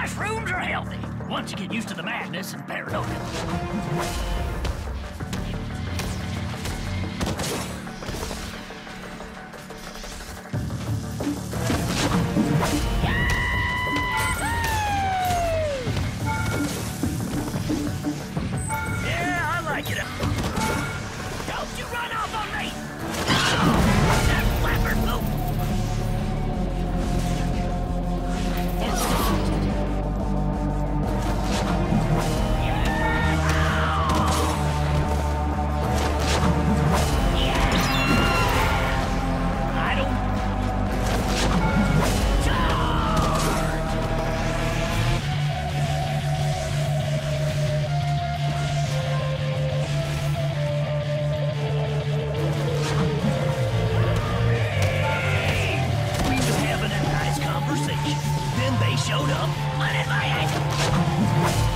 Mushrooms are healthy, once you get used to the madness and paranoia. Yeah, I like it. Don't you run off on me! That flapper move! Then they showed up uninvited.